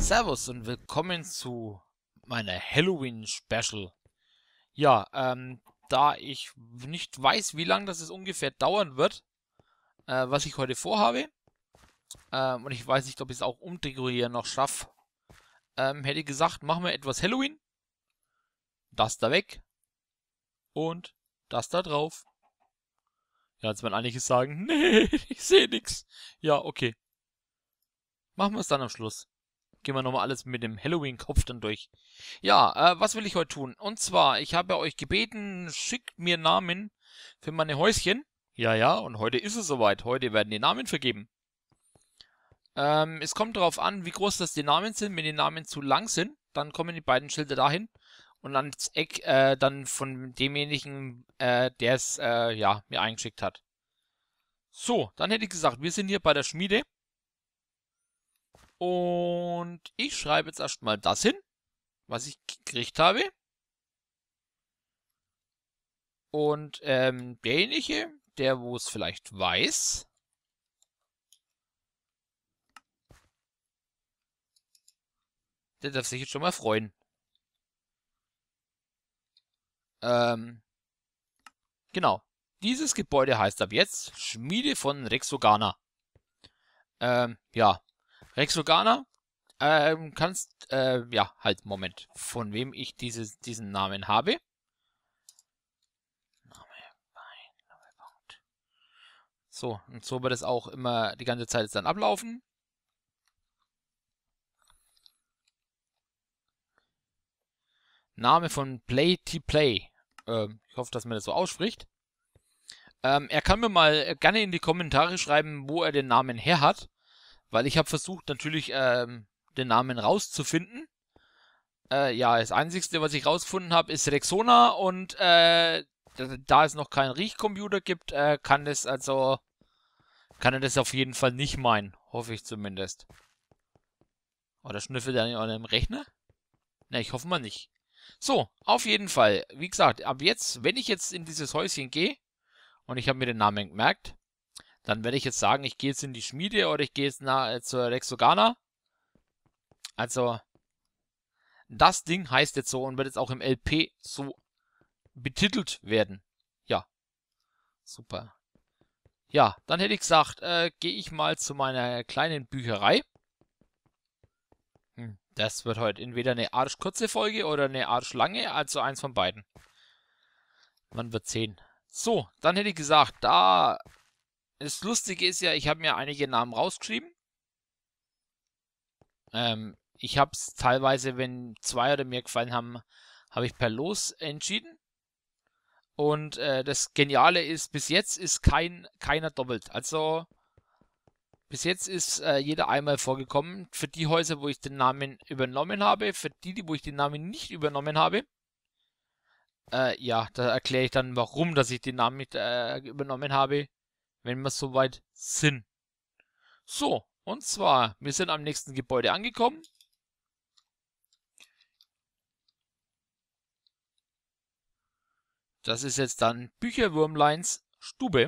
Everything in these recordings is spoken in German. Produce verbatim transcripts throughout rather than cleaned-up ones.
Servus und willkommen zu meiner Halloween-Special. Ja, ähm, da ich nicht weiß, wie lange das es ungefähr dauern wird, äh, was ich heute vorhabe, ähm, und ich weiß nicht, ob ich es auch umdekorieren noch schaffe, ähm, hätte ich gesagt, machen wir etwas Halloween, das da weg und das da drauf. Ja, jetzt werden einige sagen, nee, ich sehe nichts. Ja, okay. Machen wir es dann am Schluss. Gehen wir nochmal alles mit dem Halloween-Kopf dann durch. Ja, äh, was will ich heute tun? Und zwar, ich habe euch gebeten, schickt mir Namen für meine Häuschen. Ja, ja, und heute ist es soweit. Heute werden die Namen vergeben. Ähm, es kommt darauf an, wie groß das die Namen sind. Wenn die Namen zu lang sind, dann kommen die beiden Schilder dahin. Und ans Eck äh, dann von demjenigen, äh, der es äh, ja, mir eingeschickt hat. So, dann hätte ich gesagt, wir sind hier bei der Schmiede. Und ich schreibe jetzt erstmal das hin, was ich gekriegt habe. Und ähm, derjenige, der wo es vielleicht weiß, der darf sich jetzt schon mal freuen. Ähm, genau. Dieses Gebäude heißt ab jetzt Schmiede von Rexogana. Ähm, ja. Rexogana, ähm, kannst, äh, ja, halt, Moment, von wem ich dieses, diesen Namen habe. So, und so wird es auch immer die ganze Zeit dann ablaufen. Name von Play-T-Play. Ähm, ich hoffe, dass man das so ausspricht. Ähm, er kann mir mal gerne in die Kommentare schreiben, wo er den Namen her hat. Weil ich habe versucht, natürlich ähm, den Namen rauszufinden. Äh, ja, das Einzige, was ich rausgefunden habe, ist Rexona. Und äh, da es noch keinen Riechcomputer gibt, äh, kann das also... Kann er das auf jeden Fall nicht meinen. Hoffe ich zumindest. Oder schnüffelt er an einem Rechner? Na, ich hoffe mal nicht. So, auf jeden Fall. Wie gesagt, ab jetzt, wenn ich jetzt in dieses Häuschen gehe, und ich habe mir den Namen gemerkt, dann werde ich jetzt sagen, ich gehe jetzt in die Schmiede oder ich gehe jetzt nach, äh, zur Rexogana. Also, das Ding heißt jetzt so und wird jetzt auch im L P so betitelt werden. Ja, super. Ja, dann hätte ich gesagt, äh, gehe ich mal zu meiner kleinen Bücherei. Hm, das wird heute entweder eine arschkurze Folge oder eine arschlange, also eins von beiden. Man wird sehen. So, dann hätte ich gesagt, da... Das Lustige ist ja, ich habe mir einige Namen rausgeschrieben. Ähm, ich habe es teilweise, wenn zwei oder mehr gefallen haben, habe ich per Los entschieden. Und äh, das Geniale ist, bis jetzt ist kein keiner doppelt. Also bis jetzt ist äh, jeder einmal vorgekommen. Für die Häuser, wo ich den Namen übernommen habe, für die, wo ich den Namen nicht übernommen habe. Äh, ja, da erkläre ich dann, warum, dass ich den Namen nicht äh, übernommen habe, wenn wir soweit sind. So, und zwar, wir sind am nächsten Gebäude angekommen. Das ist jetzt dann Bücherwurmleins Stube.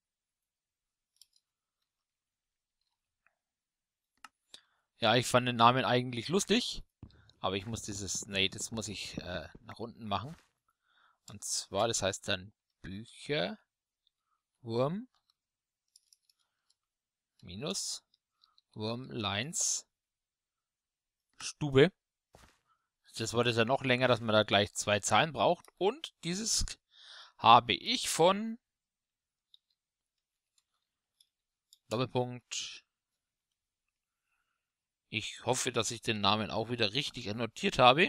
Ja, ich fand den Namen eigentlich lustig. Aber ich muss dieses, nee, das muss ich äh, nach unten machen. Und zwar, das heißt dann Bücherwurm minus Wurmleins Stube. Das Wort ist ja noch länger, dass man da gleich zwei Zahlen braucht. Und dieses habe ich von Doppelpunkt. Ich hoffe, dass ich den Namen auch wieder richtig annotiert habe.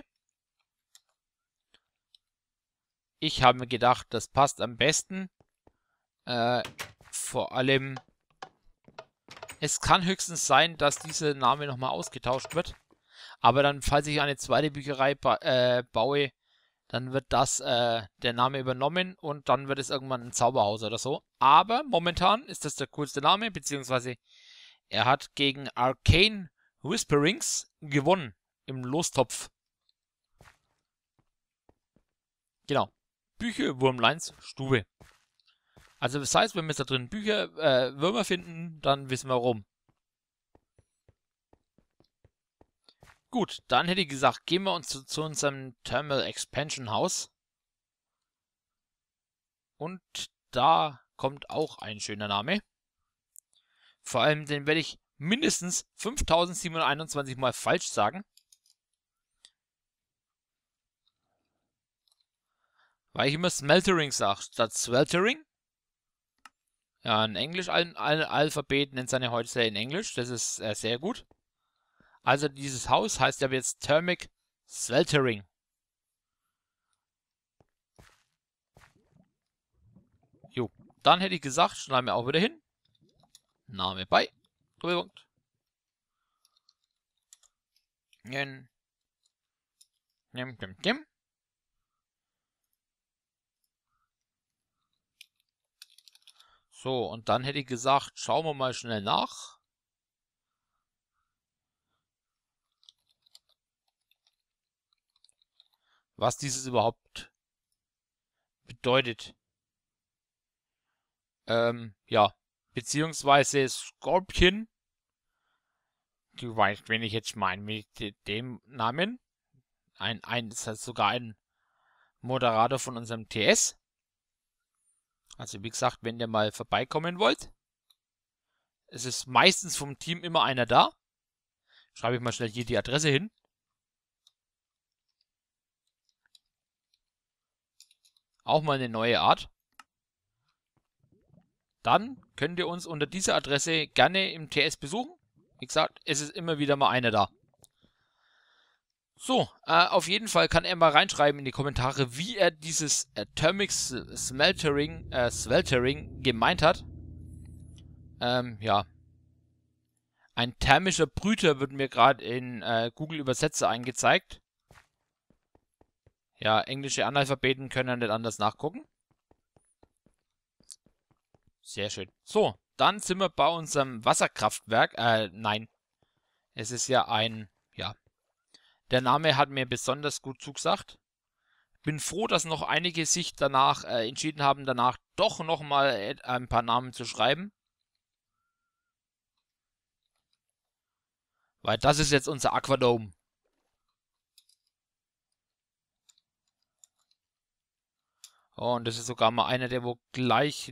Ich habe mir gedacht, das passt am besten. Äh, vor allem, es kann höchstens sein, dass dieser Name nochmal ausgetauscht wird. Aber dann, falls ich eine zweite Bücherei ba äh, baue, dann wird das äh, der Name übernommen und dann wird es irgendwann ein Zauberhaus oder so. Aber momentan ist das der coolste Name, beziehungsweise er hat gegen Arcane Whisperings gewonnen im Lostopf. Genau. Bücherwurmleins Stube. Also das heißt, wenn wir jetzt da drin Bücher, äh, Würmer finden, dann wissen wir warum. Gut, dann hätte ich gesagt, gehen wir uns zu, zu unserem Thermal Expansion Haus. Und da kommt auch ein schöner Name. Vor allem, den werde ich mindestens fünftausendsiebenhunderteinundzwanzig Mal falsch sagen. Weil ich immer Smeltering sage, statt Sweltering. Ja, in Englisch, ein Al Alphabet nennt seine heute in Englisch. Das ist äh, sehr gut. Also dieses Haus heißt ja jetzt Thermic Sweltering. Jo, dann hätte ich gesagt, schneiden wir auch wieder hin. Name bei. Doppelpunkt. Nim, nim, nim, nim. So, und dann hätte ich gesagt, schauen wir mal schnell nach. Was dieses überhaupt bedeutet. Ähm, ja. Beziehungsweise Scorpion. Du weißt, wen ich jetzt meine mit dem Namen. Ein, ein, das heißt sogar ein Moderator von unserem T S. Also wie gesagt, wenn ihr mal vorbeikommen wollt. Es ist meistens vom Team immer einer da. Schreibe ich mal schnell hier die Adresse hin. Auch mal eine neue Art. Dann könnt ihr uns unter dieser Adresse gerne im T S besuchen. Wie gesagt, es ist immer wieder mal einer da. So, äh, auf jeden Fall kann er mal reinschreiben in die Kommentare, wie er dieses äh, Thermic Smeltering, äh, Sweltering gemeint hat. Ähm, ja. Ein thermischer Brüter wird mir gerade in äh, Google Übersetzer angezeigt. Ja, englische Analphabeten können ja nicht anders nachgucken. Sehr schön. So, dann sind wir bei unserem Wasserkraftwerk. Äh, nein. Es ist ja ein, ja. Der Name hat mir besonders gut zugesagt. Bin froh, dass noch einige sich danach äh, entschieden haben, danach doch nochmal ein paar Namen zu schreiben. Weil das ist jetzt unser Aquadome. Oh, und das ist sogar mal einer, der wo gleich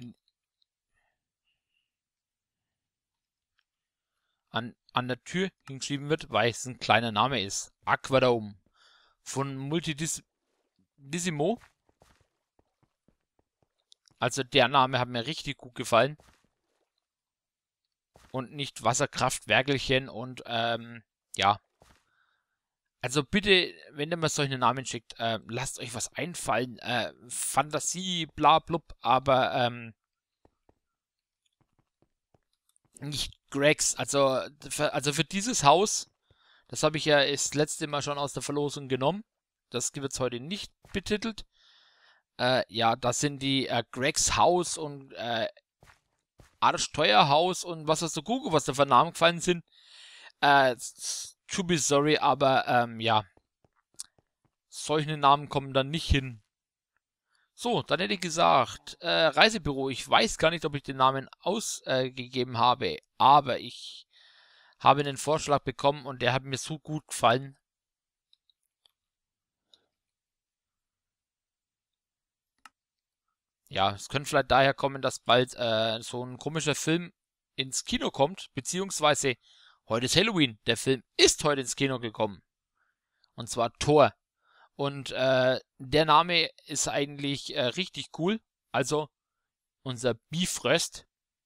an, an der Tür hingeschrieben wird, weil es ein kleiner Name ist. Aquadome. Von Multidissimo. Also der Name hat mir richtig gut gefallen. Und nicht Wasserkraftwerkelchen und ähm, ja. Also bitte, wenn ihr mir solche Namen schickt, äh, lasst euch was einfallen. Äh, Fantasie, bla blub, aber ähm, nicht Gregs. Also für, also für dieses Haus, das habe ich ja das letzte Mal schon aus der Verlosung genommen. Das wird heute nicht betitelt. Äh, ja, das sind die äh, Gregs Haus und äh, Arschteuerhaus und was hast du Google, was da für Namen gefallen sind. Äh, to be sorry, aber ähm, ja. Solche Namen kommen dann nicht hin. So, dann hätte ich gesagt, äh, Reisebüro. Ich weiß gar nicht, ob ich den Namen ausgegeben äh, habe, aber ich habe einen Vorschlag bekommen und der hat mir so gut gefallen. Ja, es könnte vielleicht daher kommen, dass bald äh, so ein komischer Film ins Kino kommt, beziehungsweise heute ist Halloween. Der Film ist heute ins Kino gekommen. Und zwar Thor. Und äh, der Name ist eigentlich äh, richtig cool. Also unser Bifröst.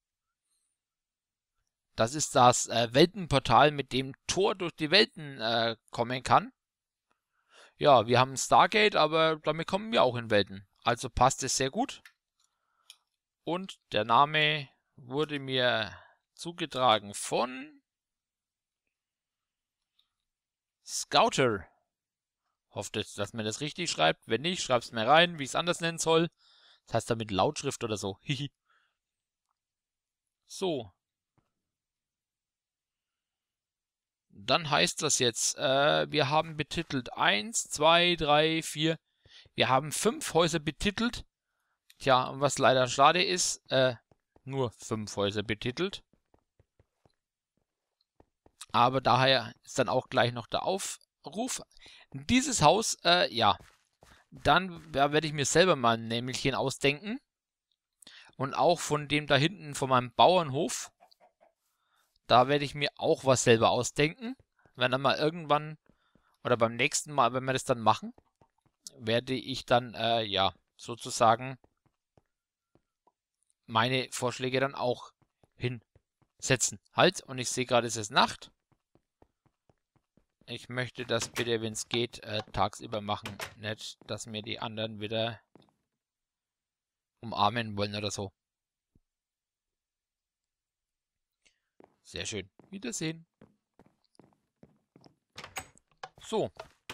Das ist das äh, Weltenportal, mit dem Thor durch die Welten äh, kommen kann. Ja, wir haben Stargate, aber damit kommen wir auch in Welten. Also passt es sehr gut. Und der Name wurde mir zugetragen von Scouter. Hofft jetzt, dass man das richtig schreibt. Wenn nicht, schreibt es mir rein, wie ich es anders nennen soll. Das heißt damit Lautschrift oder so. Hihi. So. Dann heißt das jetzt, äh, wir haben betitelt eins, zwei, drei, vier. Wir haben fünf Häuser betitelt. Tja, und was leider schade ist, äh, nur fünf Häuser betitelt. Aber daher ist dann auch gleich noch der Auf, Ruf. Dieses Haus, äh, ja. Dann ja, werde ich mir selber mal ein Nämlichen ausdenken. Und auch von dem da hinten, von meinem Bauernhof. Da werde ich mir auch was selber ausdenken. Wenn dann mal irgendwann, oder beim nächsten Mal, wenn wir das dann machen, werde ich dann, äh, ja, sozusagen meine Vorschläge dann auch hinsetzen. Halt, und ich sehe gerade, es ist Nacht. Ich möchte das bitte, wenn es geht, äh, tagsüber machen. Nicht, dass mir die anderen wieder umarmen wollen oder so. Sehr schön. Wiedersehen. So.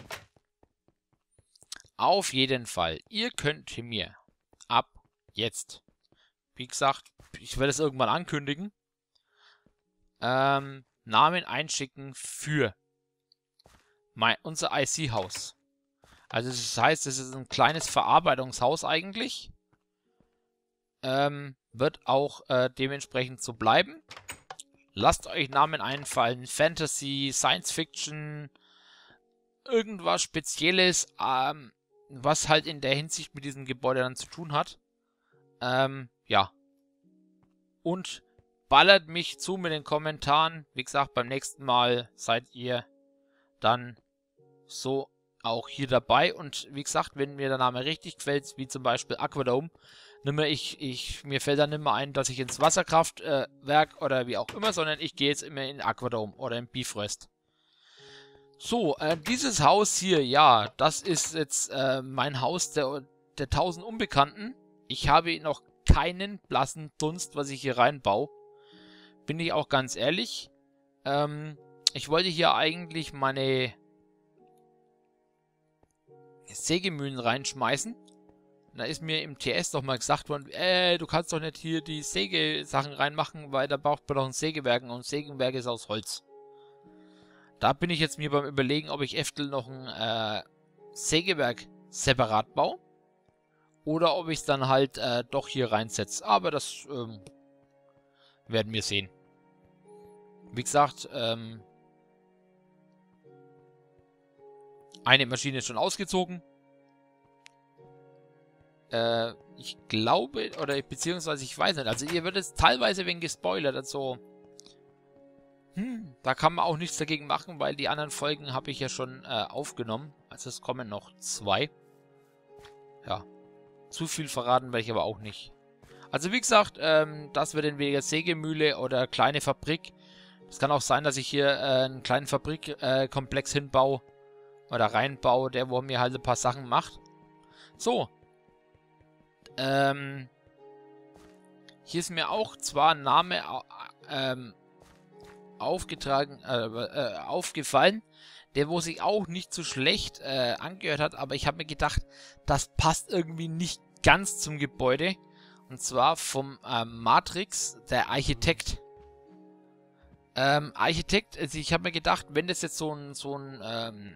Auf jeden Fall. Ihr könnt mir ab jetzt, wie gesagt, ich werde es irgendwann ankündigen, ähm, Namen einschicken für mein, unser I C-Haus. Also das heißt, es ist ein kleines Verarbeitungshaus eigentlich. Ähm, wird auch äh, dementsprechend so bleiben. Lasst euch Namen einfallen. Fantasy, Science Fiction, irgendwas Spezielles, ähm, was halt in der Hinsicht mit diesem Gebäude dann zu tun hat. Ähm, ja. Und ballert mich zu mit den Kommentaren. Wie gesagt, beim nächsten Mal seid ihr dann so auch hier dabei. Und wie gesagt, wenn mir der Name richtig gefällt, wie zum Beispiel Aquadome, nimmer ich, ich, mir fällt dann nicht mehr ein, dass ich ins Wasserkraftwerk äh, oder wie auch immer, sondern ich gehe jetzt immer in Aquadome oder in Bifröst. So, äh, dieses Haus hier, ja, das ist jetzt äh, mein Haus der, der tausend Unbekannten. Ich habe noch keinen blassen Dunst, was ich hier reinbaue. Bin ich auch ganz ehrlich. Ähm, ich wollte hier eigentlich meine Sägemühlen reinschmeißen. Da ist mir im T S doch mal gesagt worden, äh, du kannst doch nicht hier die Sägesachen reinmachen, weil da braucht man doch ein Sägewerk und ein Sägewerk ist aus Holz. Da bin ich jetzt mir beim Überlegen, ob ich Eftel noch ein äh, Sägewerk separat baue. Oder ob ich es dann halt äh, doch hier reinsetze. Aber das ähm, werden wir sehen. Wie gesagt, ähm, eine Maschine ist schon ausgezogen. Äh, ich glaube, oder beziehungsweise ich weiß nicht. Also ihr werdet teilweise wegen gespoilert. Also, hm, da kann man auch nichts dagegen machen, weil die anderen Folgen habe ich ja schon äh, aufgenommen. Also es kommen noch zwei. Ja. Zu viel verraten werde ich aber auch nicht. Also wie gesagt, ähm, das wird entweder Sägemühle oder kleine Fabrik. Es kann auch sein, dass ich hier äh, einen kleinen Fabrikkomplex äh, hinbaue oder reinbaue, der wo mir halt ein paar Sachen macht. So. Ähm, hier ist mir auch zwar ein Name ähm, aufgetragen, äh, äh, aufgefallen, der wo sich auch nicht so schlecht äh, angehört hat, aber ich habe mir gedacht, das passt irgendwie nicht ganz zum Gebäude. Und zwar vom ähm, Matrix, der Architekt. Ähm, Architekt, also ich habe mir gedacht, wenn das jetzt so ein, so ein, ähm,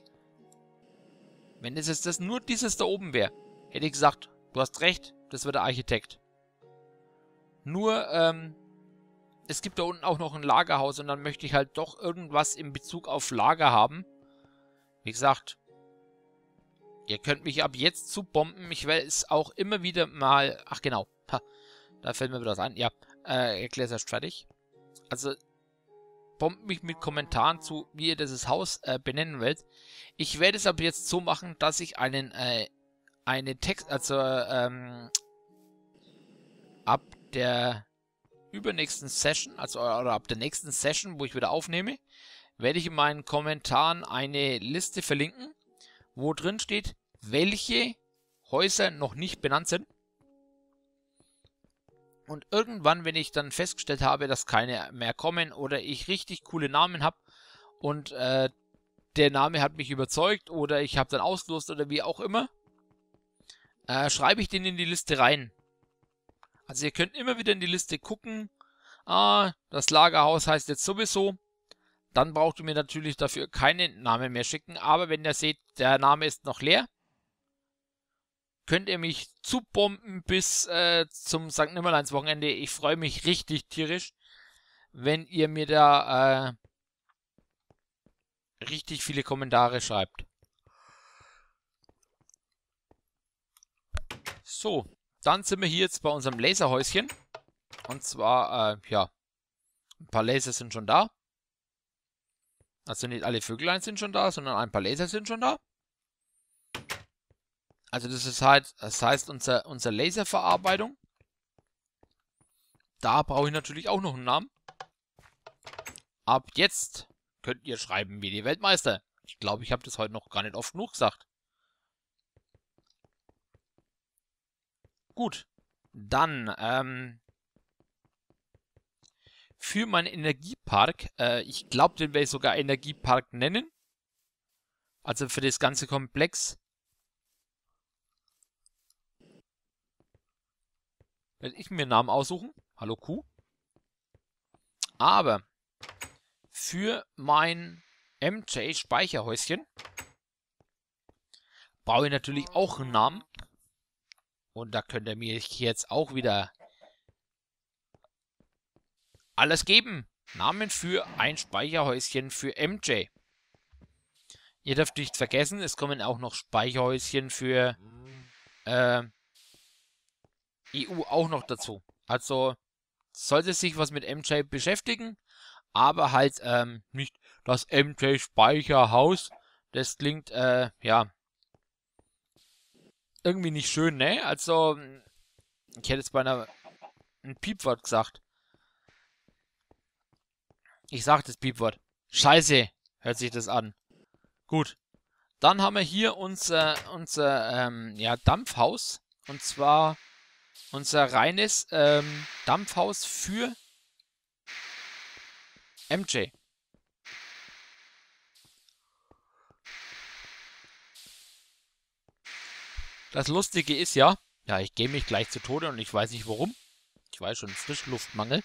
wenn das jetzt das nur dieses da oben wäre, hätte ich gesagt, du hast recht, das wird der Architekt. Nur, ähm, es gibt da unten auch noch ein Lagerhaus und dann möchte ich halt doch irgendwas in Bezug auf Lager haben. Wie gesagt, ihr könnt mich ab jetzt zubomben. Ich werde es auch immer wieder mal... Ach genau, ha, da fällt mir wieder was ein. Ja, äh, erklär es erst fertig. Also, bombt mich mit Kommentaren zu, wie ihr dieses Haus äh, benennen wollt. Ich werde es ab jetzt so machen, dass ich einen, äh, eine Text... Also, ähm, ab der übernächsten Session, also oder ab der nächsten Session, wo ich wieder aufnehme, werde ich in meinen Kommentaren eine Liste verlinken, wo drin steht, welche Häuser noch nicht benannt sind. Und irgendwann, wenn ich dann festgestellt habe, dass keine mehr kommen oder ich richtig coole Namen habe und äh, der Name hat mich überzeugt oder ich habe dann ausgelost oder wie auch immer, äh, schreibe ich den in die Liste rein. Also ihr könnt immer wieder in die Liste gucken, ah, das Lagerhaus heißt jetzt sowieso, dann braucht ihr mir natürlich dafür keinen Namen mehr schicken, aber wenn ihr seht, der Name ist noch leer, könnt ihr mich zubomben bis äh, zum Sankt Nimmerleins Wochenende. Ich freue mich richtig tierisch, wenn ihr mir da äh, richtig viele Kommentare schreibt. So, dann sind wir hier jetzt bei unserem Laserhäuschen. Und zwar, äh, ja, ein paar Laser sind schon da. Also nicht alle Vögelein sind schon da, sondern ein paar Laser sind schon da. Also das ist halt, das heißt unser, unser Laserverarbeitung. Da brauche ich natürlich auch noch einen Namen. Ab jetzt könnt ihr schreiben wie die Weltmeister. Ich glaube, ich habe das heute noch gar nicht oft genug gesagt. Gut, dann ähm, für meinen Energiepark, äh, ich glaube, den werde ich sogar Energiepark nennen. Also für das ganze Komplex. Werde ich mir einen Namen aussuchen. Hallo Kuh. Aber für mein M J-Speicherhäuschen brauche ich natürlich auch einen Namen. Und da könnt ihr mir jetzt auch wieder alles geben. Namen für ein Speicherhäuschen für M J. Ihr dürft nicht vergessen, es kommen auch noch Speicherhäuschen für äh, E U auch noch dazu. Also sollte sich was mit M J beschäftigen, aber halt ähm, nicht das M J-Speicherhaus. Das klingt, äh, ja, irgendwie nicht schön, ne? Also, ich hätte jetzt beinahe ein Piepwort gesagt. Ich sag das Piepwort. Scheiße, hört sich das an. Gut. Dann haben wir hier unser, unser ähm, ja, Dampfhaus. Und zwar unser reines ähm, Dampfhaus für M J. Das Lustige ist ja, ja, ich gehe mich gleich zu Tode und ich weiß nicht warum. Ich weiß schon, Frischluftmangel.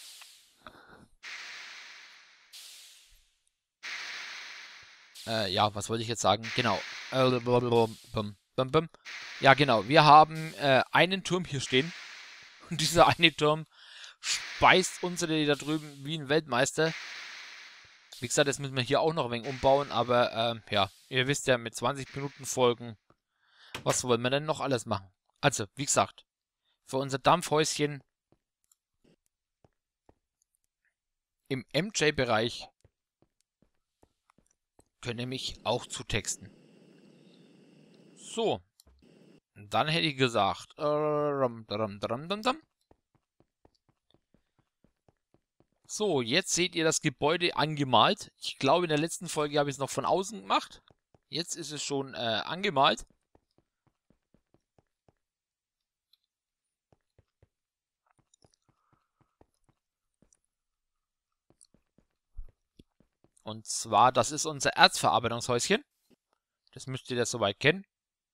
Äh, ja, was wollte ich jetzt sagen? Genau. Ja, genau. Wir haben äh, einen Turm hier stehen. Und dieser eine Turm speist unsere da drüben wie ein Weltmeister. Wie gesagt, das müssen wir hier auch noch ein wenig umbauen. Aber ähm, ja, ihr wisst ja, mit zwanzig Minuten Folgen, was wollen wir denn noch alles machen? Also, wie gesagt, für unser Dampfhäuschen im M J-Bereich könnt ihr mich auch zutexten. So, dann hätte ich gesagt, äh, so, jetzt seht ihr das Gebäude angemalt. Ich glaube, in der letzten Folge habe ich es noch von außen gemacht. Jetzt ist es schon äh, angemalt. Und zwar, das ist unser Erzverarbeitungshäuschen. Das müsst ihr ja soweit kennen.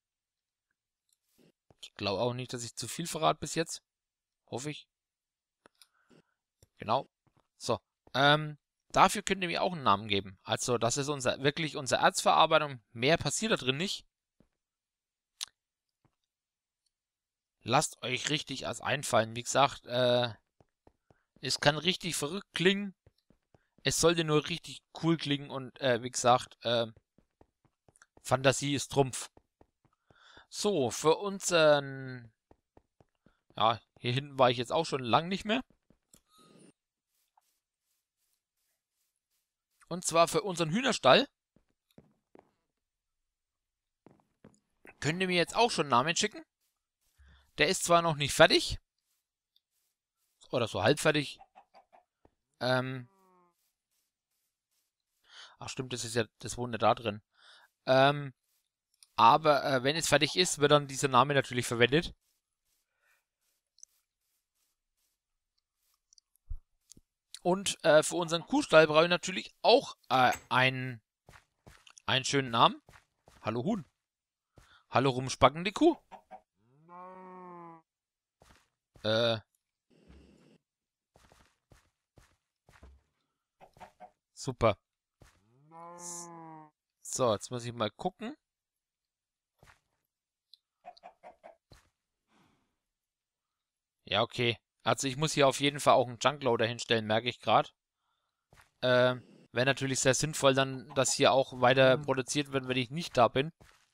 Ich glaube auch nicht, dass ich zu viel verrate bis jetzt. Hoffe ich. Genau. So. Ähm, dafür könnt ihr mir auch einen Namen geben. Also, das ist unser wirklich unsere Erzverarbeitung. Mehr passiert da drin nicht. Lasst euch richtig was einfallen. Wie gesagt, äh, es kann richtig verrückt klingen. Es sollte nur richtig cool klingen und äh, wie gesagt, äh, Fantasie ist Trumpf. So, für unseren... Ja, hier hinten war ich jetzt auch schon lang nicht mehr. Und zwar für unseren Hühnerstall. Könnt ihr mir jetzt auch schon einen Namen schicken. Der ist zwar noch nicht fertig. Oder so halb fertig. Ähm... Ach stimmt, das ist ja, das wohnt ja da drin. Ähm, aber äh, wenn es fertig ist, wird dann dieser Name natürlich verwendet. Und äh, für unseren Kuhstall brauche ich natürlich auch äh, einen, einen schönen Namen. Hallo Huhn. Hallo rumspackende Kuh. Äh. Super. So, jetzt muss ich mal gucken. Ja, okay. Also ich muss hier auf jeden Fall auch einen Junkloader hinstellen, merke ich gerade. Ähm, Wäre natürlich sehr sinnvoll, dann, dass hier auch weiter produziert wird, wenn ich nicht da bin.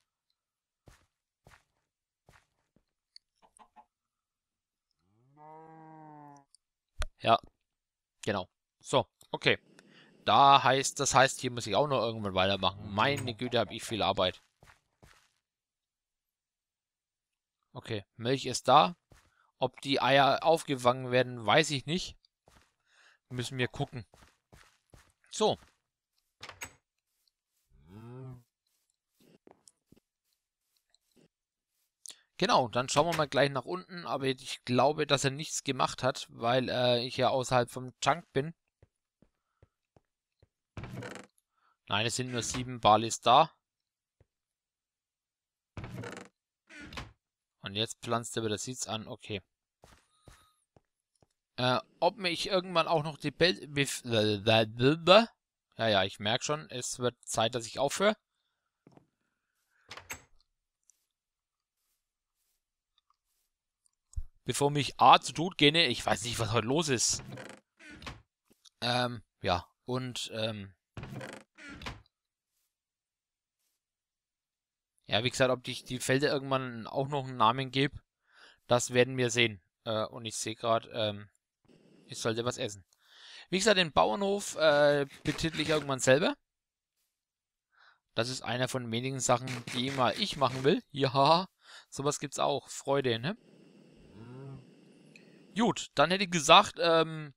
Ja, genau. So, okay. Da heißt, das heißt, hier muss ich auch noch irgendwann weitermachen. Meine Güte, habe ich viel Arbeit. Okay, Milch ist da. Ob die Eier aufgefangen werden, weiß ich nicht. Müssen wir gucken. So. Genau, dann schauen wir mal gleich nach unten. Aber ich glaube, dass er nichts gemacht hat, weil äh, ich ja außerhalb vom Chunk bin. Nein, es sind nur sieben Barleys da. Und jetzt pflanzt er wieder Seeds an. Okay. Äh, ob mich irgendwann auch noch die Bel... Ja, ja, ich merke schon, es wird Zeit, dass ich aufhöre. Bevor mich A zu Tod gehe, ich weiß nicht, was heute los ist. Ähm, ja, und, ähm... ja, wie gesagt, ob ich die Felder irgendwann auch noch einen Namen gebe, das werden wir sehen. Äh, und ich sehe gerade, ähm, ich sollte was essen. Wie gesagt, den Bauernhof äh, betitel ich irgendwann selber. Das ist einer von wenigen Sachen, die mal ich machen will. Ja, sowas gibt's auch. Freude, ne? Gut, dann hätte ich gesagt, ähm,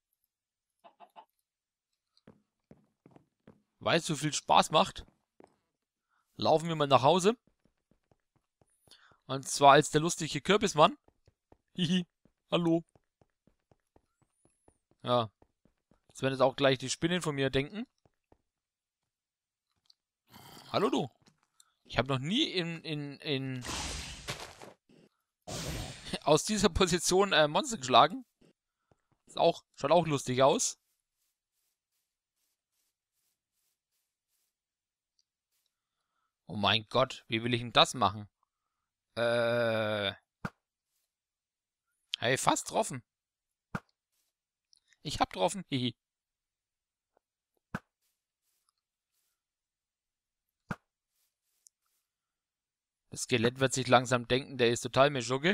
weil es so viel Spaß macht, laufen wir mal nach Hause. Und zwar als der lustige Kürbismann. Hihi, hallo. Ja, jetzt werden jetzt auch gleich die Spinnen von mir denken. Hallo du. Ich habe noch nie in, in, in aus dieser Position äh, Monster geschlagen. Ist auch, schaut auch lustig aus. Oh mein Gott, wie will ich denn das machen? Äh. Hey, fast getroffen. Ich hab getroffen. Hihi. Das Skelett wird sich langsam denken, der ist total Meschugge.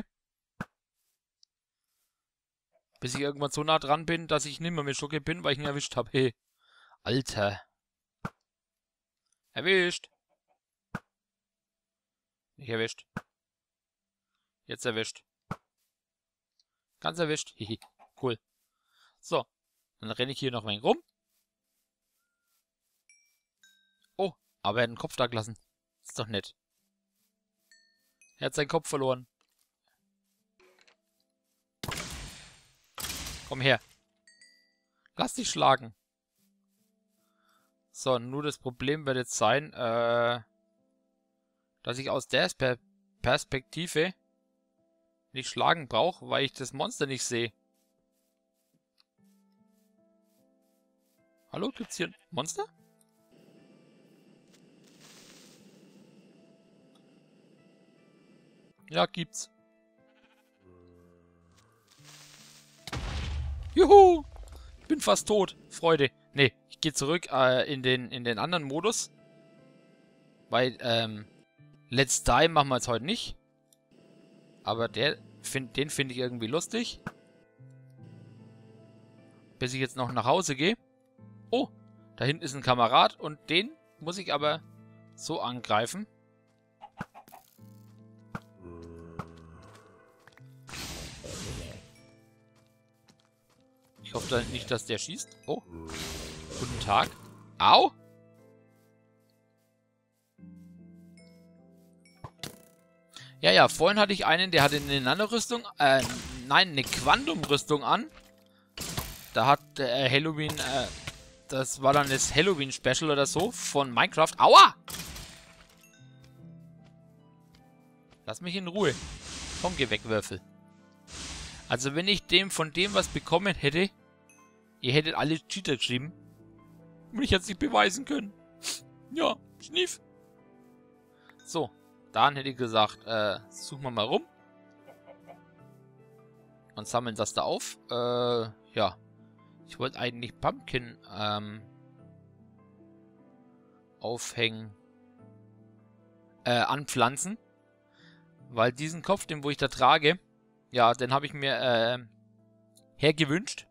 Bis ich irgendwann so nah dran bin, dass ich nicht mehr Meschugge bin, weil ich ihn erwischt habe. Hey. Alter. Erwischt. Nicht erwischt. Jetzt erwischt. Ganz erwischt. Hihi. Cool. So. Dann renne ich hier noch ein wenig rum. Oh, aber er hat den Kopf da gelassen. Ist doch nett. Er hat seinen Kopf verloren. Komm her. Lass dich schlagen. So, nur das Problem wird jetzt sein, äh, dass ich aus der per Perspektive nicht schlagen brauche, weil ich das Monster nicht sehe. Hallo, gibt's hier ein Monster? Ja, gibt's. Juhu! Ich bin fast tot. Freude. Nee, ich gehe zurück äh, in, den, in den anderen Modus. Weil, ähm, Let's Die machen wir jetzt heute nicht. Aber der, find, den finde ich irgendwie lustig. Bis ich jetzt noch nach Hause gehe. Oh, da hinten ist ein Kamerad und den muss ich aber so angreifen. Ich hoffe nicht, dass der schießt. Oh, guten Tag. Au! Ja, ja, vorhin hatte ich einen, der hatte eine Nano-Rüstung, äh, nein, eine Quantum-Rüstung an. Da hat äh, Halloween, äh, das war dann das Halloween-Special oder so von Minecraft. Aua! Lass mich in Ruhe. Komm, geh weg, Würfel. Also, wenn ich dem von dem was bekommen hätte, ihr hättet alle Cheater geschrieben. Und ich hätte es nicht beweisen können. Ja, schnief. So, dann hätte ich gesagt, äh, suchen wir mal rum. Und sammeln das da auf. Äh, ja. Ich wollte eigentlich Pumpkin, ähm, aufhängen, äh, anpflanzen. Weil diesen Kopf, den wo ich da trage, ja, den habe ich mir äh, hergewünscht.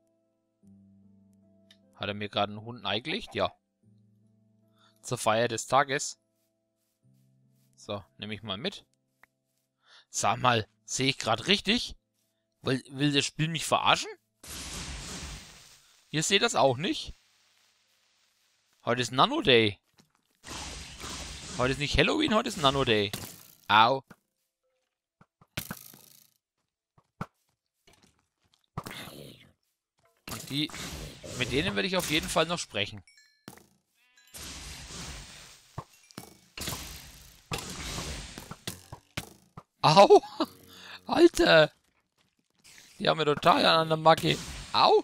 Hat er mir gerade einen Hund eingelegt? Ja. Zur Feier des Tages. So, nehme ich mal mit. Sag mal, sehe ich gerade richtig? Will, will das Spiel mich verarschen? Ihr seht das auch nicht? Heute ist Nano Day. Heute ist nicht Halloween, heute ist Nano Day. Au. Und die, mit denen werde ich auf jeden Fall noch sprechen. Au! Alter! Die haben wir total an der Macke. Au!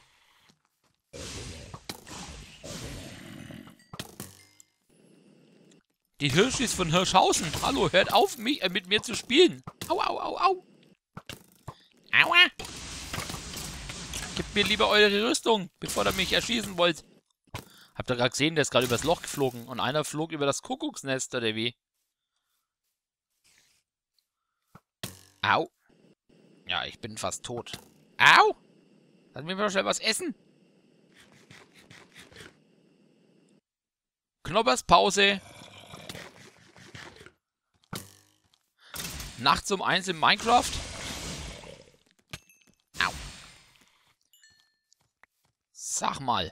Die Hirschis von Hirschhausen. Hallo, hört auf, mich, äh, mit mir zu spielen. Au, au, au, au. Aua! Gebt mir lieber eure Rüstung, bevor ihr mich erschießen wollt. Habt ihr gerade gesehen, der ist gerade übers Loch geflogen. Und einer flog über das Kuckucksnest, oder wie? Au. Ja, ich bin fast tot. Au! Lass mich mal schnell was essen. Knoppers Pause. Nachts um eins in Minecraft. Au. Sag mal.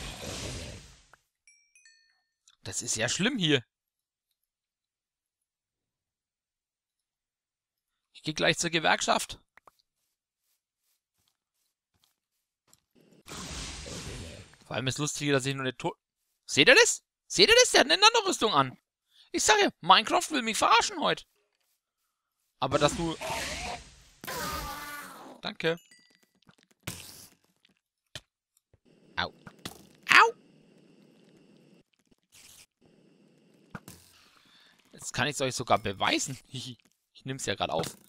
Das ist ja schlimm hier. Ich gehe gleich zur Gewerkschaft. Vor allem ist lustig, dass ich noch nicht tot... Seht ihr das? Seht ihr das? Der hat eine Nano-Rüstung an. Ich sage ja, Minecraft will mich verarschen heute. Aber dass du... Danke. Au. Au! Jetzt kann ich es euch sogar beweisen. Ich nehme es ja gerade auf.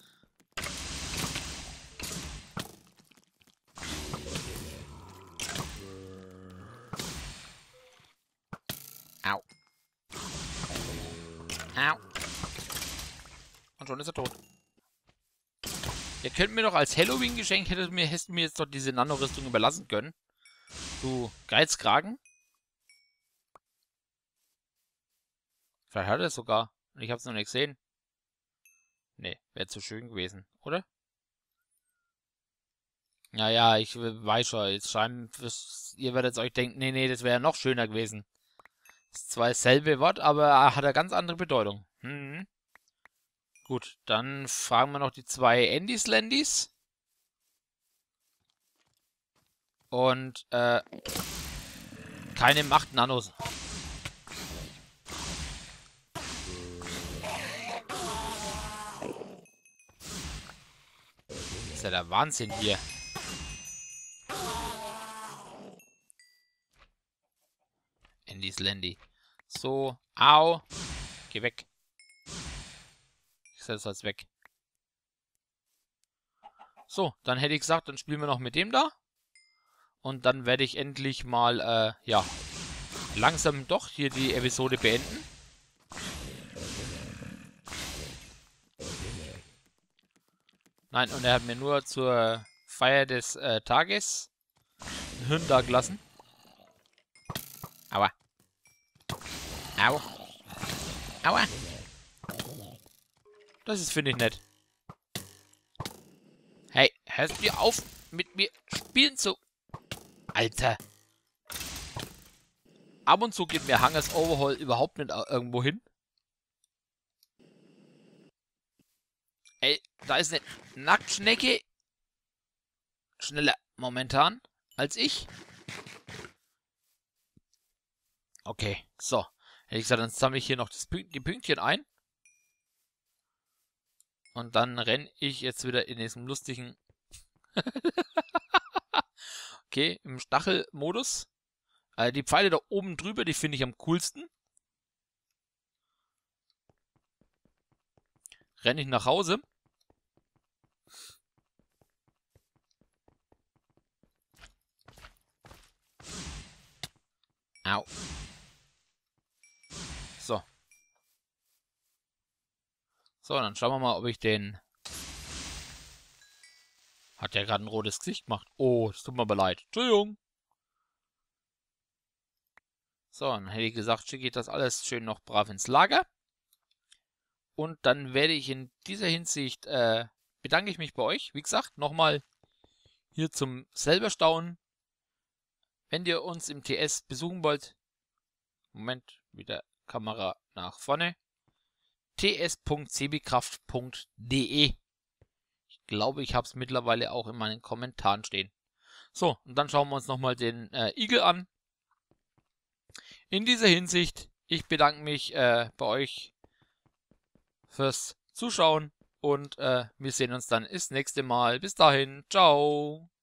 Au. Au. Und schon ist er tot. Ihr könnt mir doch als Halloween-Geschenk, hättet mir, hättest mir jetzt doch diese Nano-Rüstung überlassen können. Du Geizkragen. Vielleicht hat er es sogar. Und ich habe es noch nicht gesehen. Nee, wäre zu schön gewesen, oder? Ja, ja, ich weiß schon. Jetzt schreiben, ihr werdet euch denken, nee, nee, das wäre ja noch schöner gewesen. Das ist zwar dasselbe Wort, aber hat eine ganz andere Bedeutung. Mhm. Gut, dann fragen wir noch die zwei Endys Landys. Und, äh, keine Macht Nanos. Das ist ja der Wahnsinn hier. Endys Landy. So, au. Geh weg. Ich setze das weg. So, dann hätte ich gesagt, dann spielen wir noch mit dem da. Und dann werde ich endlich mal, äh, ja, langsam doch hier die Episode beenden. Nein, und er hat mir nur zur Feier des äh, Tages ein Hirn da gelassen. Aua. Au. Aua. Das ist, finde ich, nett. Hey, hörst du auf, mit mir spielen zu... Alter. Ab und zu geht mir Hangers Overhaul überhaupt nicht irgendwo hin. Ey, da ist eine Nacktschnecke schneller momentan als ich. Okay, so. Hätte ich gesagt, dann sammle ich hier noch das Pünkt, die Pünktchen ein. Und dann renne ich jetzt wieder in diesem lustigen... okay, im Stachelmodus. Äh, die Pfeile da oben drüber, die finde ich am coolsten. Renne ich nach Hause. Au. So, dann schauen wir mal, ob ich den... Hat ja gerade ein rotes Gesicht gemacht. Oh, das tut mir aber leid. Entschuldigung. So, dann hätte ich gesagt, schicke ich das alles schön noch brav ins Lager. Und dann werde ich in dieser Hinsicht, äh, bedanke ich mich bei euch. Wie gesagt, nochmal hier zum selber Staunen. Wenn ihr uns im T S besuchen wollt, Moment, wieder Kamera nach vorne, t s punkt sebikraft punkt de. Ich glaube, ich habe es mittlerweile auch in meinen Kommentaren stehen. So, und dann schauen wir uns nochmal den äh, Igel an. In dieser Hinsicht, ich bedanke mich äh, bei euch fürs Zuschauen und äh, wir sehen uns dann das nächste Mal. Bis dahin, ciao!